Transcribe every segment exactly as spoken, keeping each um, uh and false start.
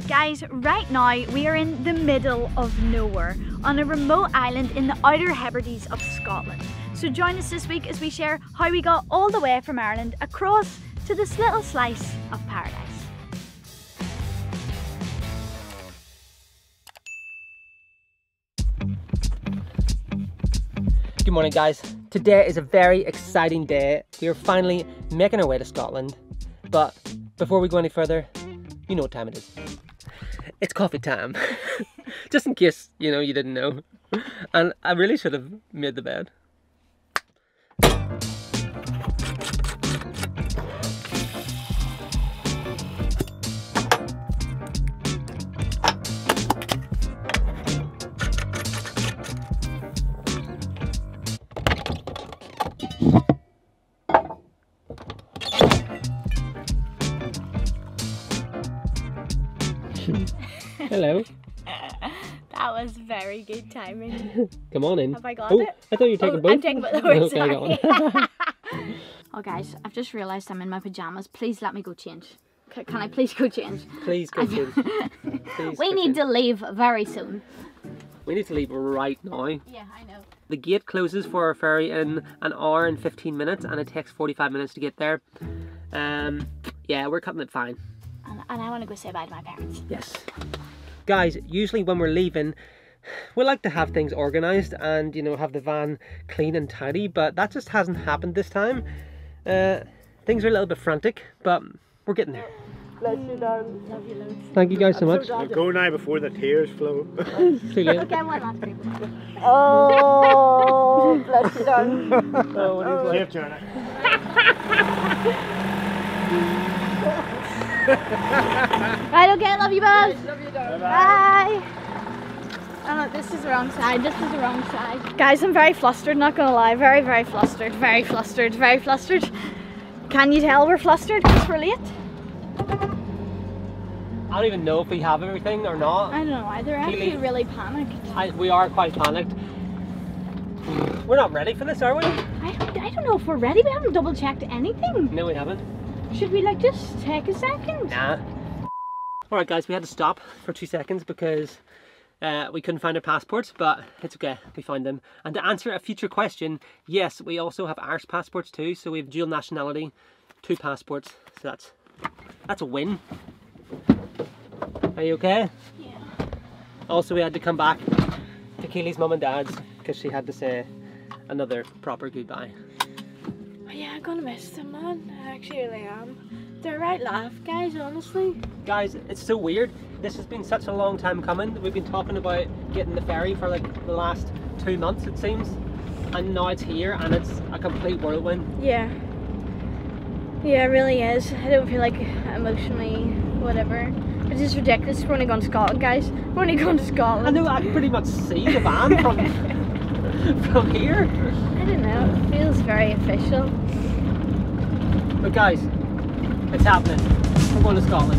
Guys, right now we are in the middle of nowhere on a remote island in the Outer Hebrides of Scotland. So join us this week as we share how we got all the way from Ireland across to this little slice of paradise. Good morning guys. Today is a very exciting day. We are finally making our way to Scotland. But before we go any further, you know what time it is. It's coffee time. Just in case, you know, you didn't know. And I really should have made the bed. Hello. That was very good timing. Come on in. Have I got oh, it? I thought you were taking oh, both. I'm taking both. Oh, okay, I got one. Oh guys, I've just realised I'm in my pyjamas. Please let me go change. C can I please go change? Please go change. Please we go need change. to leave very soon. We need to leave right now. Yeah, I know. The gate closes for our ferry in an hour and fifteen minutes and it takes forty-five minutes to get there. Um, yeah, we're cutting it fine. And, and I want to go say bye to my parents. Yes. Guys, usually when we're leaving, we like to have things organised and, you know, have the van clean and tidy, but that just hasn't happened this time. Uh, things are a little bit frantic, but we're getting there. Bless you, darling. Love you loads. Thank you guys so much. So go now before the tears flow. See you later. Okay, one last group. Oh, bless you, darling. Oh, what is Safe journey. Right, okay, love you both. Love you, darling. Bye. Oh, this is the wrong side. This is the wrong side. Guys, I'm very flustered, not gonna lie. Very, very flustered. Very flustered. Very flustered. Can you tell we're flustered because we're late? I don't even know if we have everything or not. I don't know either. I Keely. feel really panicked. I, we are quite panicked. We're not ready for this, are we? I don't, I don't know if we're ready. We haven't double checked anything. No, we haven't. Should we like just take a second? Nah. Alright guys, we had to stop for two seconds because uh, we couldn't find our passports, but it's okay, we found them. And to answer a future question, yes, we also have Irish passports too, so we have dual nationality, two passports, so that's, that's a win. Are you okay? Yeah. Also, we had to come back to Keely's mum and dad's because she had to say another proper goodbye. Oh, yeah, I'm gonna miss them, man. I actually really am. They're right laugh, guys, honestly. Guys, it's so weird. This has been such a long time coming. We've been talking about getting the ferry for like the last two months, it seems. And now it's here and it's a complete whirlwind. Yeah. Yeah, it really is. I don't feel like emotionally whatever. It's just ridiculous. We're only going to Scotland, guys. We're only going to Scotland. I know, I can pretty much see the van from, from here. I don't know. It feels very official. But guys, it's happening. We're going to Scotland.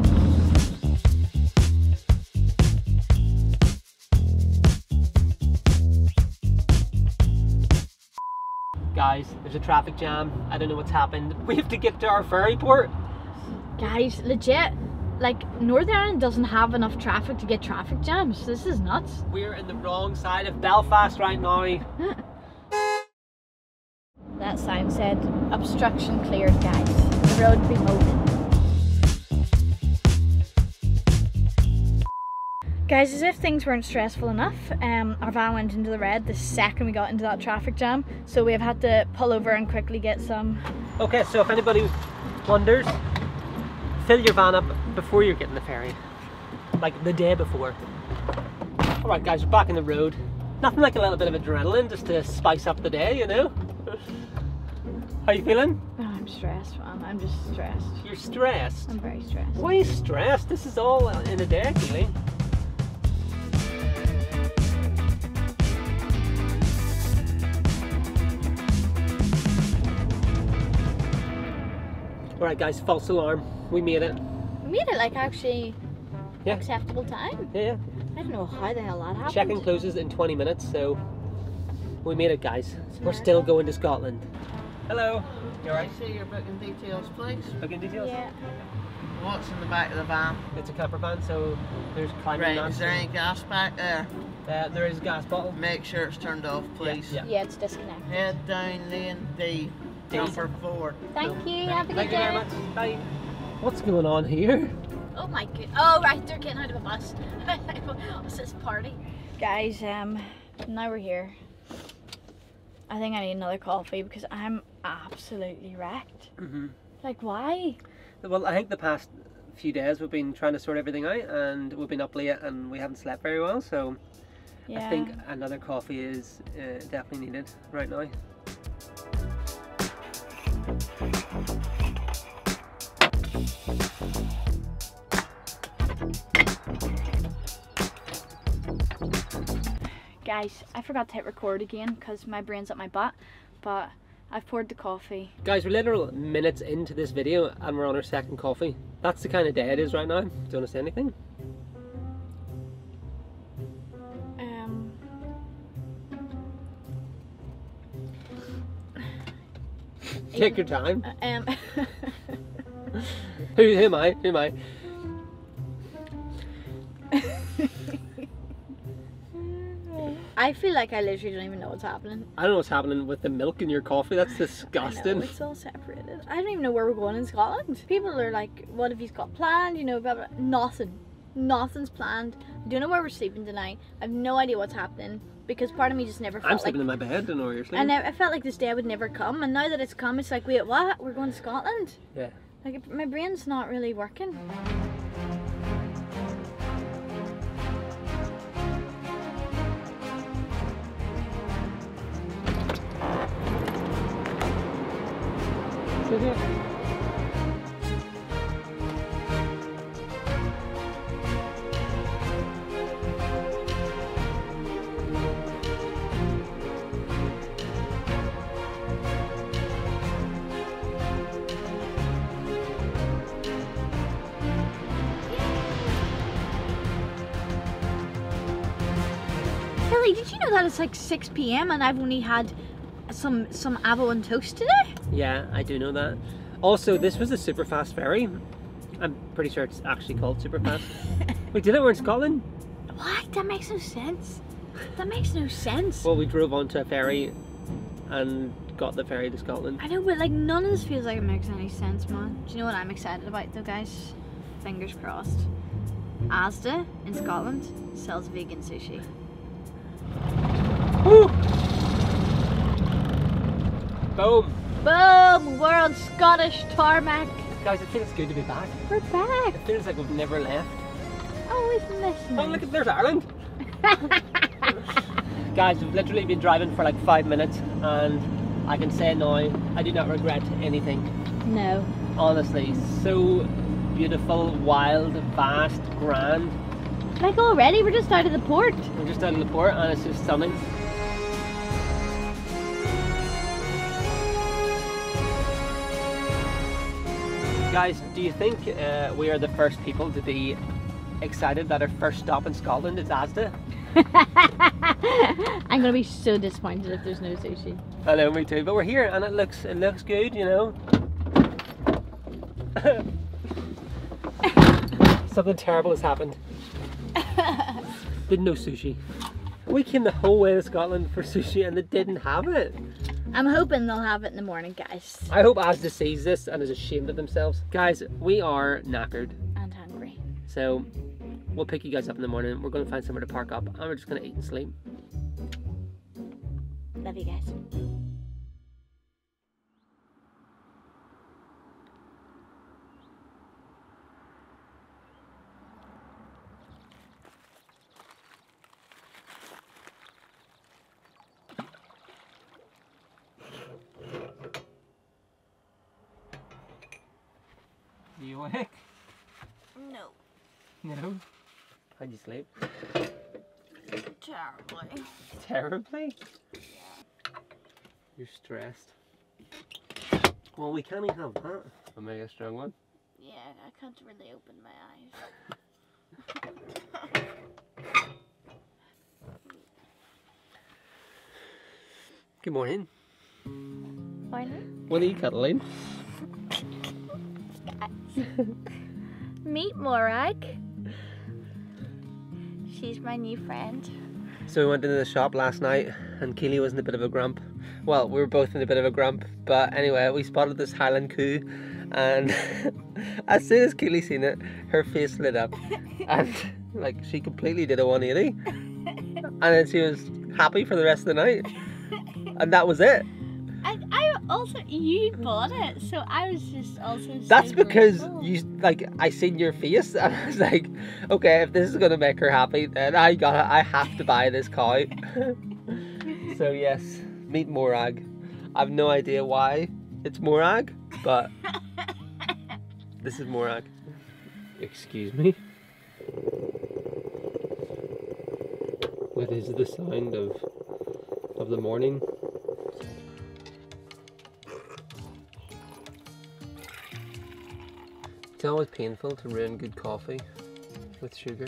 Guys, there's a traffic jam. I don't know what's happened. We have to get to our ferry port. Guys, legit. Like, Northern Ireland doesn't have enough traffic to get traffic jams. This is nuts. We're in the wrong side of Belfast right now. That sign said, obstruction cleared, guys. The road be moving. Guys, as if things weren't stressful enough, um, our van went into the red the second we got into that traffic jam. So we've had to pull over and quickly get some. Okay, so if anybody wonders, fill your van up before you're getting the ferry. Like the day before. Alright guys, we're back on the road. Nothing like a little bit of adrenaline just to spice up the day, you know? How you feeling? Oh, I'm stressed, man. I'm just stressed. You're stressed? I'm very stressed. Why are you stressed? This is all in a day, Keely. Alright guys, false alarm. We made it. We made it like actually Yeah. acceptable time. Yeah, yeah. I don't know how the hell that happened. Check-in closes in twenty minutes, so we made it, guys. We're still going to Scotland. Hello. You alright? See your booking details, please. Booking details? Yeah. What's in the back of the van? It's a camper van, so there's climbing Right, mats. is there any gas back there? Uh, there is a gas bottle. Make sure it's turned off, please. Yeah. Yeah, it's disconnected. Head down lane D, D. number four. Thank you. Have a good Thank you day. very much. Bye. What's going on here? Oh my god. Oh right, they're getting out of a bus. What's this party? Guys, um, now we're here. I think I need another coffee because I'm absolutely wrecked. Mm-hmm. Like, why? Well, I think the past few days we've been trying to sort everything out, and we've been up late and we haven't slept very well, so Yeah. I think another coffee is uh, definitely needed right now. Guys, I forgot to hit record again because my brain's at my butt, but I've poured the coffee. Guys, we're literal minutes into this video and we're on our second coffee. That's the kind of day it is right now. Do you want to say anything? Um, Take your time. um, Who, who am I? Who am I? I feel like I literally don't even know what's happening. I don't know what's happening with the milk in your coffee. That's I disgusting. know, it's all separated. I don't even know where we're going in Scotland. People are like, what have you got planned? You know, blah, blah. Nothing. Nothing's planned. I don't know where we're sleeping tonight. I have no idea what's happening because part of me just never felt I'm like... sleeping in my bed. Don't know where you're sleeping. And I, I felt like this day would never come, and now that it's come, it's like, wait, what? We're going to Scotland? Yeah. Like, it, my brain's not really working. Sit here. Philly, did you know that it's like six p m and I've only had some some avo and toast today? Yeah, I do know that. Also, this was a super fast ferry. I'm pretty sure it's actually called super fast. Wait, did it? We're in Scotland? What? That makes no sense. That makes no sense. Well, we drove onto a ferry and got the ferry to Scotland. I know, but like none of this feels like it makes any sense, man. Do you know what I'm excited about though, guys? Fingers crossed. Asda in Scotland sells vegan sushi. Woo! Boom! Boom! World Scottish tarmac. Guys, it feels good to be back. We're back. It feels like we've never left. Always listening. Oh, look, there's Ireland. Guys, we've literally been driving for like five minutes and I can say now, I do not regret anything. No. Honestly, so beautiful, wild, vast, grand. Like already, we're just out of the port. We're just out of the port and it's just stunning. Guys, do you think uh, we are the first people to be excited that our first stop in Scotland is Asda? I'm gonna be so disappointed if there's no sushi. I know, me too, but we're here and it looks it looks good, you know. Something terrible has happened. Didn't know sushi. We came the whole way to Scotland for sushi and they didn't have it. I'm hoping they'll have it in the morning, guys. I hope Asda sees this and is ashamed of themselves. Guys, we are knackered. And hungry. So we'll pick you guys up in the morning. We're going to find somewhere to park up and we're just going to eat and sleep. Love you guys. Are you awake? No. No. How'd you sleep? Terribly. Terribly? You're stressed. Well, we can't even have that. I'll make a strong one. Yeah, I can't really open my eyes. Good morning. Morning. What are you cuddling? Meet Morag. She's my new friend. So we went into the shop last night and Keely was in a bit of a grump. Well, we were both in a bit of a grump, but anyway, we spotted this Highland coo and as soon as Keely seen it, her face lit up and like she completely did a one eighty and then she was happy for the rest of the night and that was it. I, I also, you bought it, so I was just also so That's because grateful. you, like, I seen your face and I was like, okay, if this is gonna make her happy, then I gotta, I have to buy this cow. So yes, meet Morag. I have no idea why it's Morag, but this is Morag. Excuse me. What is the sound of of the morning? It's always painful to ruin good coffee with sugar.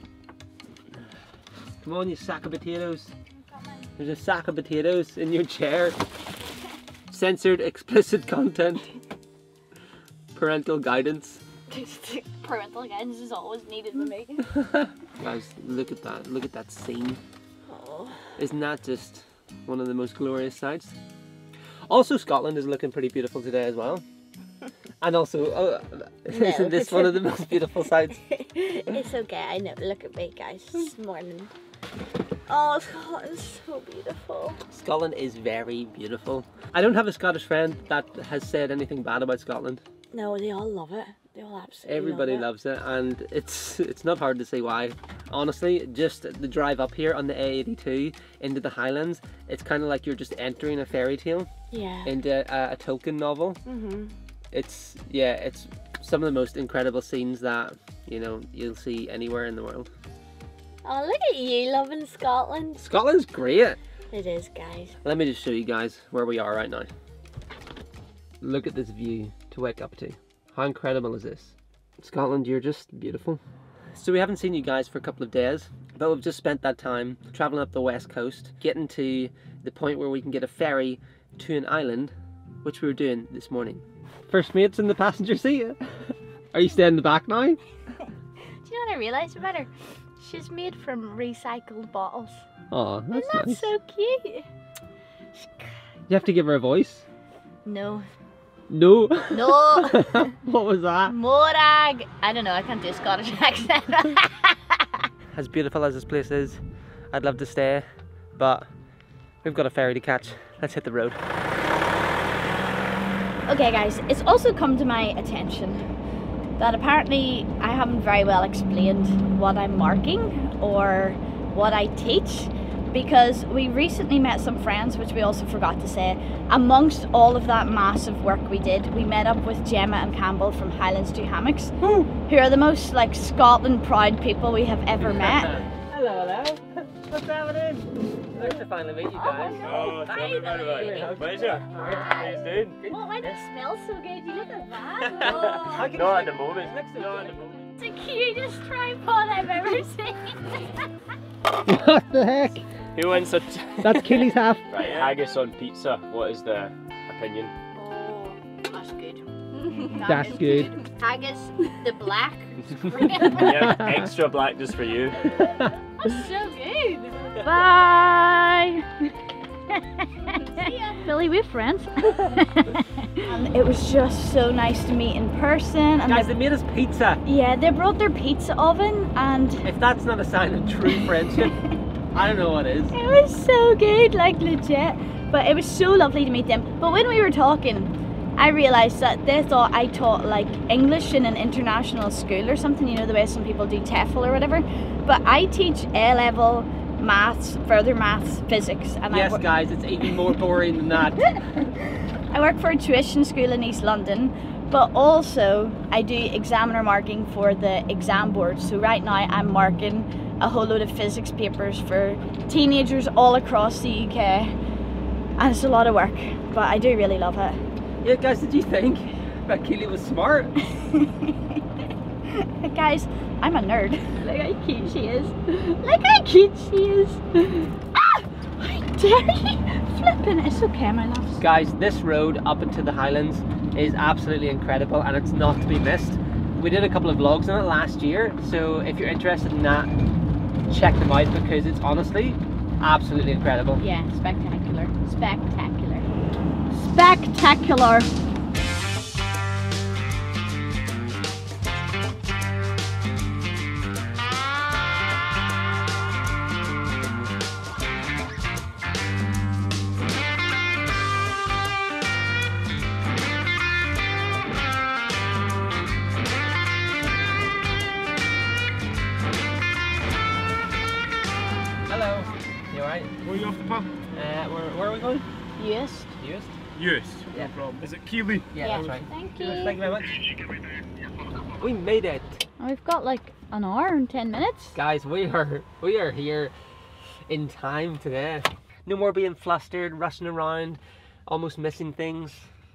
Come on, you sack of potatoes. There's a sack of potatoes in your chair. Censored explicit content. Parental guidance. Parental guidance is always needed with me. Guys, look at that. Look at that scene. Oh. Isn't that just one of the most glorious sights? Also, Scotland is looking pretty beautiful today as well. And also, oh, No, isn't this it's one of the most beautiful sights? It's okay, I know. Look at me, guys, this morning. Oh, Scotland's so beautiful. Scotland is very beautiful. I don't have a Scottish friend that has said anything bad about Scotland. No, they all love it. They all absolutely Everybody love it. loves it, and it's it's not hard to see why. Honestly, just the drive up here on the A eighty-two into the Highlands, it's kind of like you're just entering a fairy tale Yeah. into a, a Tolkien novel. Mhm. It's, yeah, it's some of the most incredible scenes that, you know, you'll see anywhere in the world. Oh, look at you loving Scotland. Scotland's great. It is, guys. Let me just show you guys where we are right now. Look at this view to wake up to. How incredible is this? Scotland, you're just beautiful. So we haven't seen you guys for a couple of days, but we've just spent that time traveling up the west coast, getting to the point where we can get a ferry to an island, which we were doing this morning. First mate's in the passenger seat. Are you staying in the back now? Do you know what I realised about her? She's made from recycled bottles. Oh, that's Isn't that nice. so cute? You have to give her a voice. No. No. No. What was that? Morag. I don't know, I can't do a Scottish accent. As beautiful as this place is, I'd love to stay, but we've got a ferry to catch. Let's hit the road. Okay guys, it's also come to my attention that apparently I haven't very well explained what I'm marking or what I teach, because we recently met some friends, which we also forgot to say. Amongst all of that massive work we did, we met up with Gemma and Campbell from Highlands To Hammocks, who are the most like Scotland proud people we have ever met. Hello, hello. What's happening? Nice to finally meet you guys. Oh, tell me about it. Pleasure. How you doing? Oh, why does it smell so good? You look at that. How can No, you at say- the moment. Next to No, me. at the moment. It's the cutest tripod I've ever seen. What the heck? Who wins a That's Keely's half. right haggis on pizza? What is the opinion? Oh, that's good. That's good. Haggis, the black. Yeah, extra black just for you. That's so good. Bye. Philly, we're friends. And it was just so nice to meet in person. And Guys, they, they made us pizza. yeah, they brought their pizza oven, and If that's not a sign of true friendship, I don't know what is. it was so good, like legit. But it was so lovely to meet them. But when we were talking, I realised that they thought I taught like English in an international school or something, you know, the way some people do TEFL or whatever. But I teach A-level maths, further maths, physics. And I Yes, work, guys, it's even more boring than that. I work for a tuition school in East London, but also I do examiner marking for the exam board. So right now I'm marking a whole load of physics papers for teenagers all across the U K. And it's a lot of work, but I do really love it. Yeah, guys, did you think that Keely was smart? Guys, I'm a nerd. Look how cute she is. Look how cute she is. Ah! How dare you? Flipping, it's okay, my loves. Guys, this road up into the Highlands is absolutely incredible and it's not to be missed. we did a couple of vlogs on it last year, so if you're interested in that, check them out because it's honestly absolutely incredible. Yeah, spectacular. Spectacular. Spectacular. Hello, you alright? Where are you off the pub? Uh, where, where are we going? Yes. Uist? Uist. Yeah. No problem. Is it Keely? Yeah, Yeah. that's right. Thank you. Thank you very much. We made it. We've got like an hour and ten minutes. Guys, we are we are here in time today. No more being flustered, rushing around, almost missing things.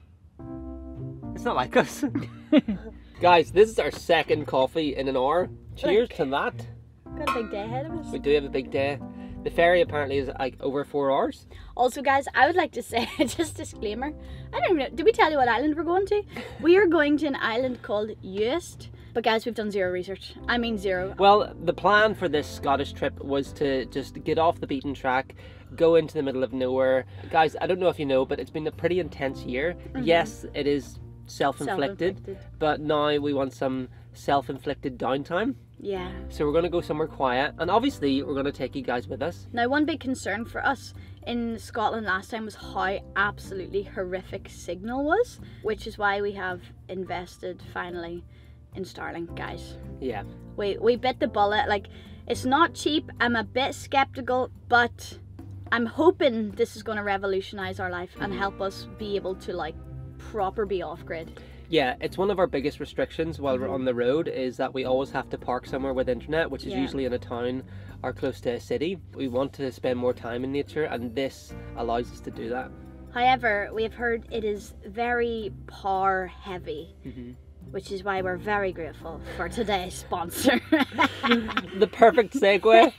It's not like us. Guys, this is our second coffee in an hour. Cheers to that. Got a big day ahead of us. We do have a big day. The ferry apparently is like over four hours. Also, guys, I would like to say, just disclaimer, I don't even know, did we tell you what island we're going to? We are going to an island called Uist. But guys, we've done zero research. I mean zero. Well, the plan for this Scottish trip was to just get off the beaten track, go into the middle of nowhere. Guys, I don't know if you know, but it's been a pretty intense year. Mm-hmm. Yes, it is self-inflicted, Self-inflicted. but now we want some self-inflicted downtime. Yeah. So we're going to go somewhere quiet, and obviously we're going to take you guys with us. Now, one big concern for us in Scotland last time was how absolutely horrific signal was, which is why we have invested finally in Starlink, guys. Yeah. We, we bit the bullet. Like, it's not cheap. I'm a bit skeptical, but I'm hoping this is going to revolutionize our life and help us be able to like proper be off grid. Yeah, it's one of our biggest restrictions while we're on the road is that we always have to park somewhere with internet, which is Yeah. usually in a town or close to a city. We want to spend more time in nature, and this allows us to do that. However, we have heard it is very power heavy, Mm-hmm. which is why we're very grateful for today's sponsor. The perfect segue.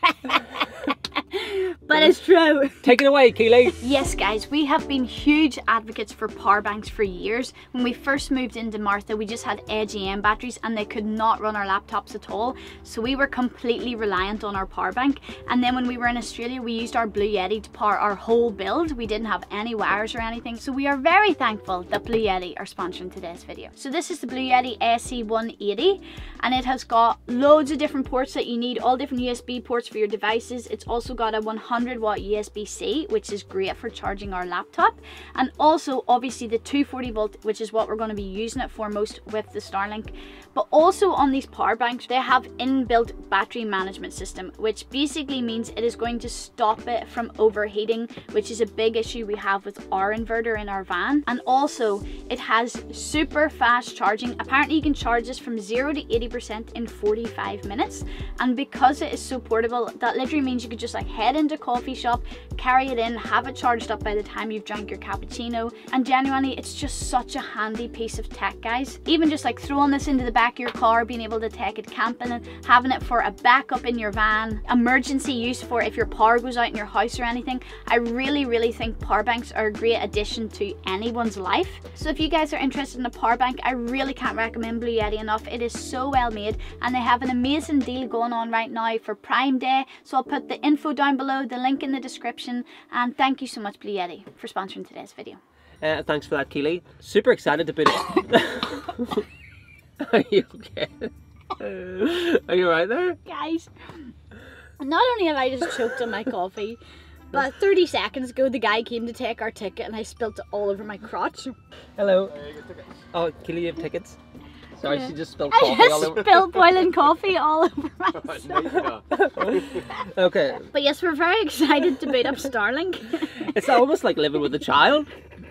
But it's true. Take it away, Keely. Yes guys, we have been huge advocates for power banks for years. When we first moved into Martha, we just had A G M batteries and they could not run our laptops at all. So we were completely reliant on our power bank. And then when we were in Australia, we used our Bluetti to power our whole build. We didn't have any wires or anything. So we are very thankful that Bluetti are sponsoring today's video. So this is the Bluetti S E one eighty, and it has got loads of different ports that you need, all different U S B ports for your devices. It's also got a one hundred watt U S B C, which is great for charging our laptop, and also obviously the two forty volt, which is what we're going to be using it for most with the Starlink. But also on these power banks, they have inbuilt battery management system, which basically means it is going to stop it from overheating, which is a big issue we have with our inverter in our van. And also it has super fast charging. Apparently you can charge this from zero to eighty percent in forty-five minutes, and because it is so portable, that literally means you could just like head into a coffee shop, carry it in, have it charged up by the time you've drank your cappuccino. And genuinely, it's just such a handy piece of tech, guys. Even just like throwing this into the back of your car, being able to take it camping, and having it for a backup in your van, emergency use for if your power goes out in your house or anything. I really really think power banks are a great addition to anyone's life. So if you guys are interested in a power bank, I really can't recommend Bluetti enough. It is so well made, and they have an amazing deal going on right now for Prime Day. So I'll put the info down below, the link in the description, and thank you so much Bluetti for sponsoring today's video. Uh, thanks for that, Keely. Super excited to put it. Are you okay? Are you right there? Guys, not only have I just choked on my coffee, but thirty seconds ago the guy came to take our ticket and I spilt it all over my crotch. Hello. Oh, Keely, you have tickets? Sorry, Yeah. she just spilled I coffee all just over. spilled boiling coffee all over myself. Okay, But yes, we're very excited to boot up Starlink. it's almost like living with a child.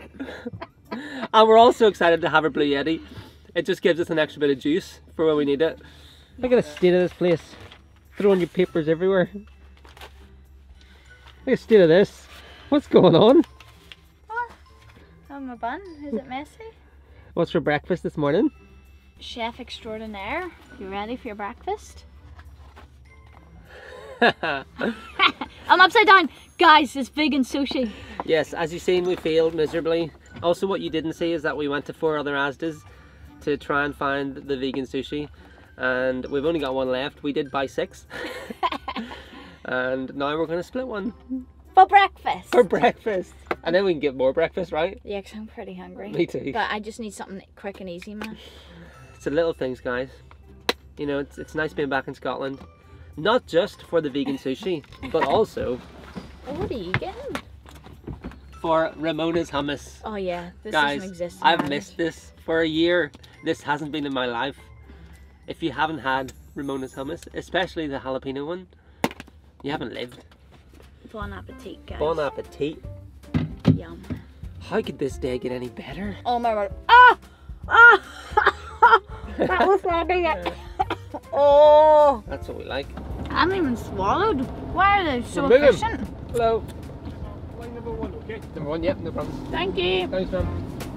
And we're also excited to have our Bluetti. It just gives us an extra bit of juice for when we need it. Look at the state of this place. Throwing your papers everywhere. Look at the state of this. What's going on? Oh, my bun, is it messy? What's for breakfast this morning? Chef extraordinaire, you ready for your breakfast? I'm upside down. Guys, it's vegan sushi. Yes, as you've seen, we failed miserably. Also, what you didn't see is that we went to four other Asdas to try and find the vegan sushi, and we've only got one left. We did buy six. And now we're going to split one. For breakfast. For breakfast. And then we can get more breakfast, right? Yeah, because I'm pretty hungry. Me too. But I just need something quick and easy, man. It's the little things, guys. You know, it's, it's nice being back in Scotland. Not just for the vegan sushi, but also... What are you getting? For Ramona's hummus. Oh yeah, this Guys, doesn't exist in I've Ireland. missed this for a year. This hasn't been in my life. If you haven't had Ramona's hummus, especially the jalapeno one, you haven't lived. Bon appetit, guys. Bon appetit. Yum. How could this day get any better? Oh my word. Ah! Ah! That was funny. Oh! That's what we like. I haven't even swallowed. Why are they so We're moving. efficient? Hello. Line number one, okay? Number one, yep, no problem. Thank you. Thanks, man.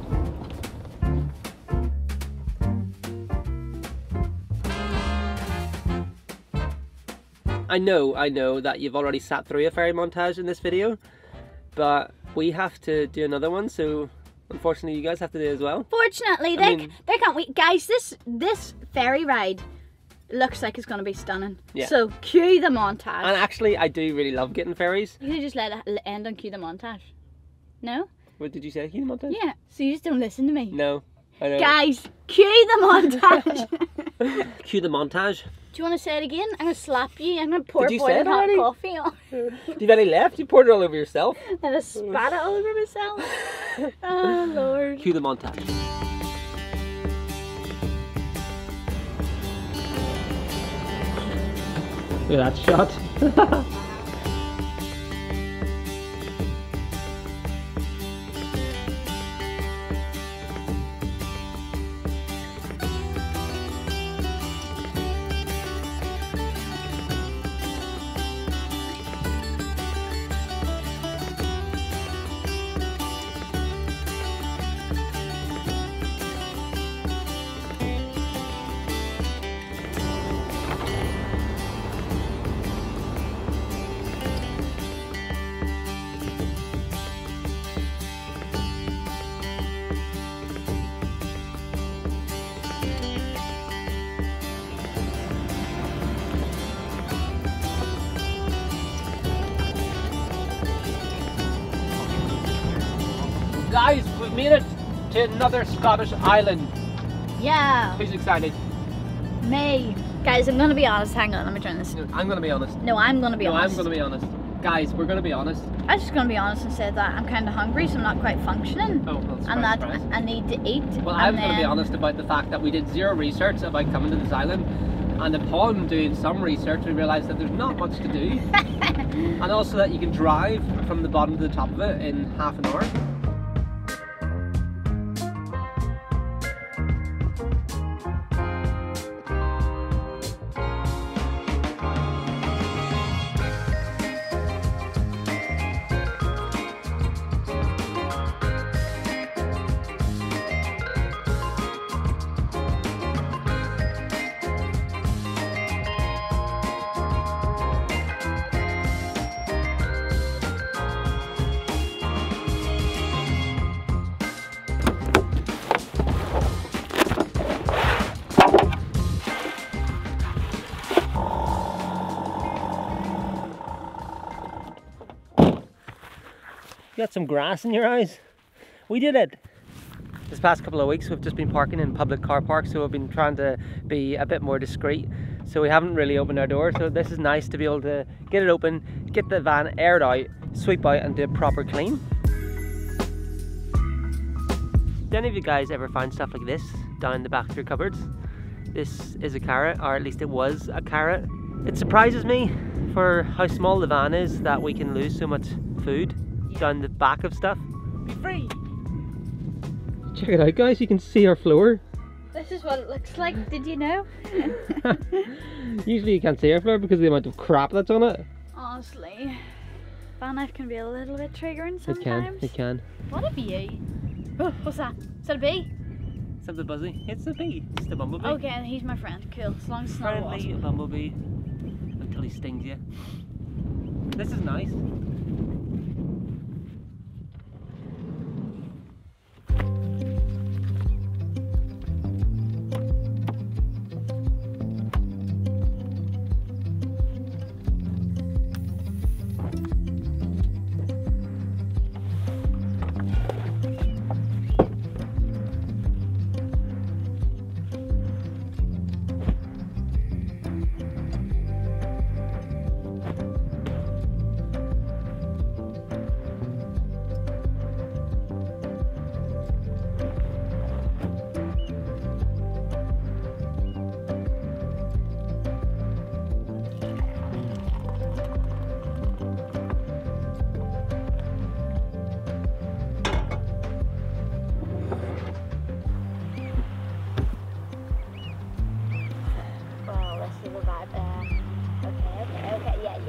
I know, I know that you've already sat through a ferry montage in this video, but we have to do another one, so unfortunately you guys have to do it as well. Fortunately, I they mean- they can't wait, guys. This this ferry ride looks like it's gonna be stunning. Yeah. So cue the montage. And actually, I do really love getting ferries. You could just let it end on cue the montage. No? What did you say? Cue the montage? Yeah. So you just don't listen to me. No, I know. Guys, cue the montage. Cue the montage. Do you want to say it again? I'm gonna slap you. I'm gonna pour Did you say boiling it hot already? coffee on. Do you have any left? You poured it all over yourself. And I spat it all over myself. Oh Lord. Cue the montage. Look at that shot. Guys, we've made it to another Scottish island. Yeah. Who's excited? Me. Guys, I'm gonna be honest. Hang on, let me turn this. I'm gonna be honest. No, I'm gonna be No, honest. I'm gonna be honest. Guys, we're gonna be honest. I'm just gonna be honest and say that I'm kind of hungry, so I'm not quite functioning. Oh, well, and that surprise, surprise. I need to eat. Well, and I'm going to be then- honest about the fact that we did zero research about coming to this island, and upon doing some research we realised that there's not much to do, and also that you can drive from the bottom to the top of it in half an hour. You got some grass in your eyes? We did it! This past couple of weeks we've just been parking in public car parks, so we've been trying to be a bit more discreet. So we haven't really opened our door, so this is nice to be able to get it open, get the van aired out, sweep out and do a proper clean. Do any of you guys ever find stuff like this down the back of your cupboards? This is a carrot, or at least it was a carrot. It surprises me for how small the van is that we can lose so much food down the back of stuff. Be free. Check it out, guys, you can see our floor. This is what it looks like. Did you know? Usually you can't see our floor because of the amount of crap that's on it. Honestly, van life can be a little bit triggering sometimes. It can, it can. What have you? Oh, what's that? Is that a bee? Something buzzy. It's a bee. It's the bumblebee. Okay, and he's my friend. Cool. As long as it's not a wasp. Friendly bumblebee until he stings you. This is nice.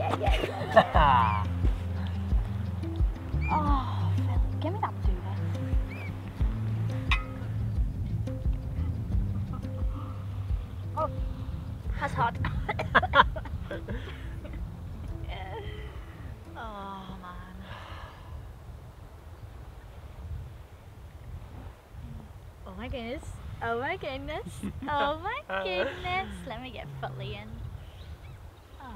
yeah, yeah, yeah. Oh, Phil, give me that duvet. Oh, that's hot. Oh, man. Oh my goodness. Oh my goodness. Oh my goodness. Let me get fully in. Oh.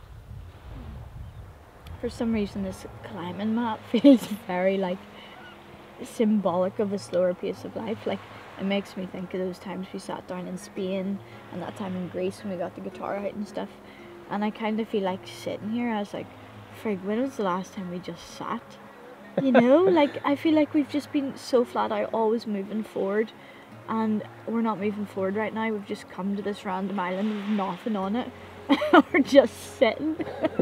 For some reason this climbing map feels very like symbolic of a slower pace of life. Like it makes me think of those times we sat down in Spain and that time in Greece when we got the guitar out and stuff. And I kind of feel like sitting here, I was like, frig, when was the last time we just sat? You know, like I feel like we've just been so flat out, always moving forward, and we're not moving forward right now. We've just come to this random island with nothing on it. We're just sitting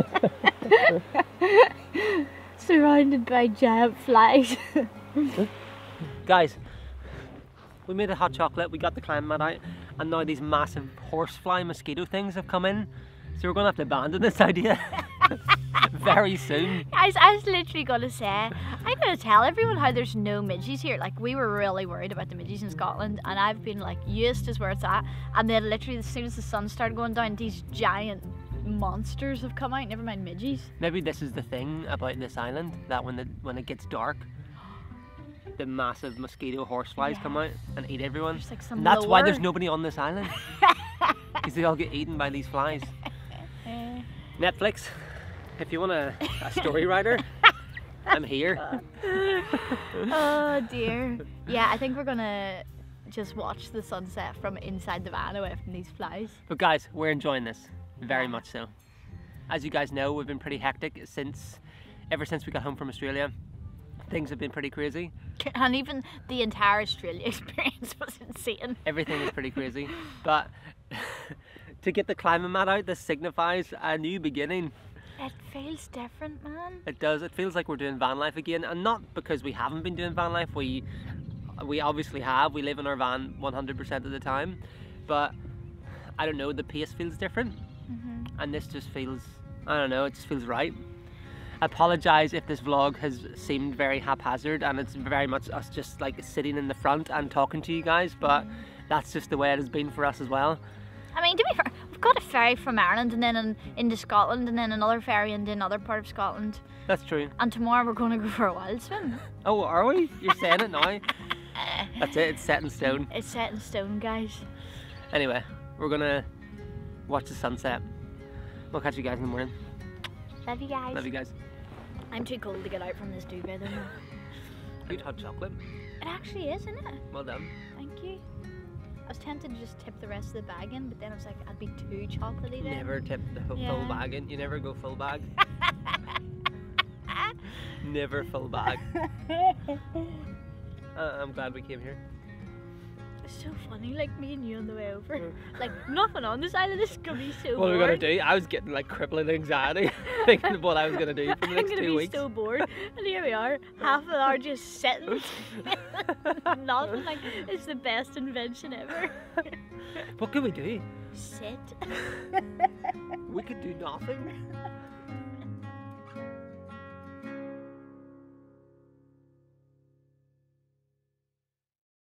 surrounded by giant flies. Guys, we made a hot chocolate, we got the climb mat out, and now these massive horsefly mosquito things have come in. So we're going to have to abandon this idea very soon. Guys, I was literally going to say, I'm going to tell everyone how there's no midges here. Like, we were really worried about the midges in Scotland, and I've been like, Uist is where it's at. And then literally as soon as the sun started going down, these giant monsters have come out, never mind midges. Maybe this is the thing about this island, that when, the, when it gets dark, the massive mosquito horseflies Yeah. come out and eat everyone. There's like some And that's why there's lure. nobody on this island. Because they all get eaten by these flies. Netflix, if you want a, a story writer, I'm here. Oh dear. Yeah, I think we're gonna just watch the sunset from inside the van away from these flies. But guys, we're enjoying this, very much so. As you guys know, we've been pretty hectic since, ever since we got home from Australia. Things have been pretty crazy. And even the entire Australia experience was insane. Everything is pretty crazy. But to get the climbing mat out, this signifies a new beginning. It feels different, man. It does. It feels like we're doing van life again, and not because we haven't been doing van life. We we obviously have. We live in our van one hundred percent of the time, but I don't know. The pace feels different, Mm-hmm. and this just feels, I don't know. It just feels right. I apologise if this vlog has seemed very haphazard, and it's very much us just like sitting in the front and talking to you guys, but that's just the way it has been for us as well. I mean, to be fair, we've got a ferry from Ireland and then in, into Scotland and then another ferry into another part of Scotland. That's true. And tomorrow we're going to go for a wild swim. Oh, are we? You're saying it now? That's it. It's set in stone. It's set in stone, guys. Anyway, we're gonna watch the sunset. We'll catch you guys in the morning. Love you guys. Love you guys. I'm too cold to get out from this duvet though. Good hot chocolate. It actually is, isn't it? Well done. Thank you. I was tempted to just tip the rest of the bag in, but then I was like, I'd be too chocolatey then. Never tip the full Yeah. bag in. You never go full bag. Never full bag. Uh, I'm glad we came here. It's so funny, like me and you on the way over. Like, nothing on this island is gonna be so What are we bored. gonna do? I was getting like crippling anxiety thinking of what I was gonna do for the I'm next gonna two be weeks. so bored. And here we are, half an hour just sitting. Nothing. Like, it's the best invention ever. What could we do? Sit. We could do nothing.